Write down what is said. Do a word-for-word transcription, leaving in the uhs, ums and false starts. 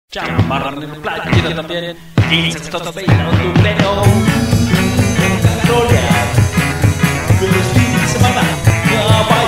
Chamarrón en la playa, yo también. quince todos bailando tu pleno. Gloria, los fines de semana.